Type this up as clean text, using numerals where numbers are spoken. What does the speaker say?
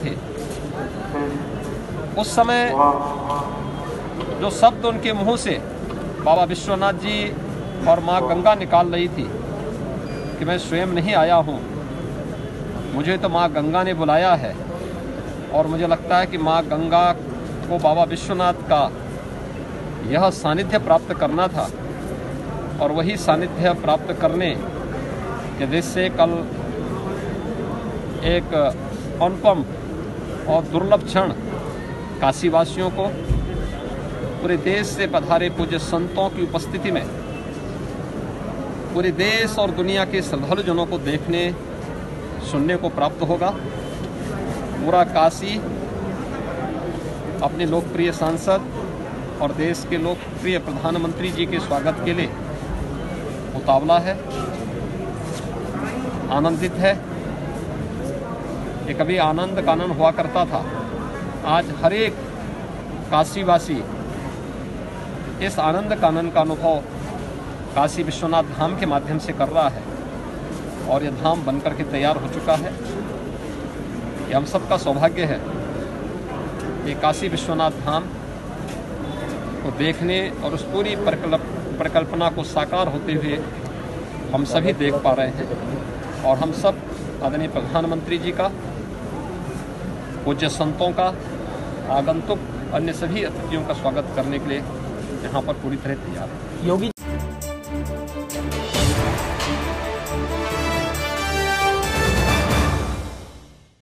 थे, उस समय जो शब्द उनके मुंह से बाबा विश्वनाथ जी और माँ गंगा निकाल रही थी कि मैं स्वयं नहीं आया हूँ, मुझे तो माँ गंगा ने बुलाया है। और मुझे लगता है कि माँ गंगा को बाबा विश्वनाथ का यह सानिध्य प्राप्त करना था, और वही सानिध्य प्राप्त करने के दृष्टि से कल एक अनुपम और दुर्लभ क्षण काशीवासियों को, पूरे देश से पधारे पूज्य संतों की उपस्थिति में पूरे देश और दुनिया के श्रद्धालुजनों को देखने सुनने को प्राप्त होगा। पूरा काशी अपने लोकप्रिय सांसद और देश के लोकप्रिय प्रधानमंत्री जी के स्वागत के लिए उतावला है, आनंदित है। ये कभी आनंद कानन हुआ करता था, आज हर एक काशीवासी इस आनंद कानन का अनुभव काशी विश्वनाथ धाम के माध्यम से कर रहा है, और यह धाम बनकर के तैयार हो चुका है। ये हम सबका सौभाग्य है कि काशी विश्वनाथ धाम को देखने और उस पूरी परिकल्पना को साकार होते हुए हम सभी देख पा रहे हैं। और हम सब आदरणीय प्रधानमंत्री जी का, पूज्य संतों का, आगंतुक अन्य सभी अतिथियों का स्वागत करने के लिए यहाँ पर पूरी तरह तैयार है। योगी